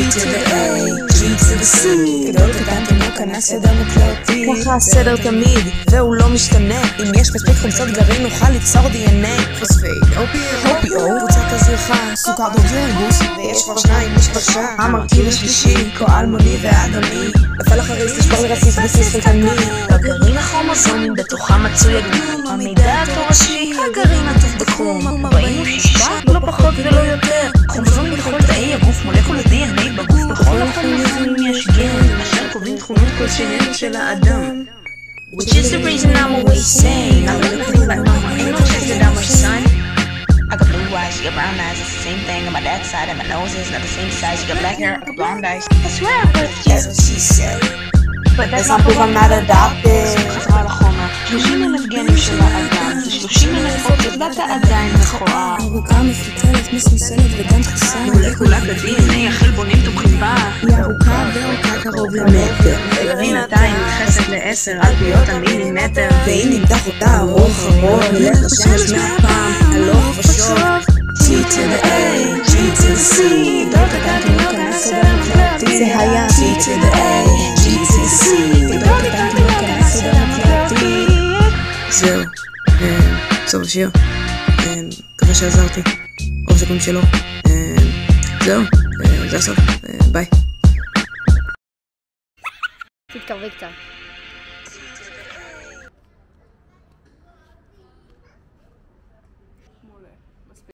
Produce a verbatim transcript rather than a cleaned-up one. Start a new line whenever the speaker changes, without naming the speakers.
to the A, G to the C, גדול קטן תינוק ענק ידע מוקלטי.
ככה הסדר תמיד, והוא לא משתנה. אם יש מספיק חומצות גרעין נוכל ליצור די אן איי.
פוספייט, אופיו,
קבוצת הזרחה, סוכר דוג'רגוס,
ויש כבר שניים, יש כבר שעה.
המרכיב השלישי, כה אלמוני ואדוני. נפל החריץ תשבור לרסיס בסיס חלקני. בגרעין הכרומוזומים בתוכם מצוי הגדול. המידע התורשי, הגרעין עטוף בקרום. ארבעים ושש, לא פחות ולא יותר. כרומוזומים בכל תאי הגוף, מולקולות די אן איי בגוף. בכל הכרומוזומים יש גן, אשר קובעים תכונות כלשהן של האדם. Which is the reason I'm always saying I'm looking like mama, ain't no chance that I'm her son.
I got blue eyes, you got brown eyes, it's the same thing on my dad's side, and my nose is not the same size. You got black hair, I got blonde eyes. I swear I birthed you.
That's what she said.
But that's
Let's not prove I'm not adopted.
חזרה לחומר, שלושים אלף גנים של האדם, זה שלושים אלף פוטות, ואתה עדיין מכוער.
ארוכה מפותלת, מסמסלת וגם דחוסה.
מולקולת ב-די אן איי החל בונים תומכים בה.
היא ארוכה וארוכה קרוב למטר.
בינתיים מתייחסת לעשר אלפיות המילימטר.
ואם נמתח אותה ארוך ארוך, נלך לשמש מהפעם, הלוך ושוב.
G to the A, G to the C, גדול קטן תינוק ענק ידע מוקלטי.
זה היה
G to the A, G to the C, גדול קטן תינוק ענק ידע מוקלטי.
זהו, סוף השיר. מקווה שעזרתי. רוב סיכויים שלא. זהו, זה הסוף. ביי.
תתקרבי קצת.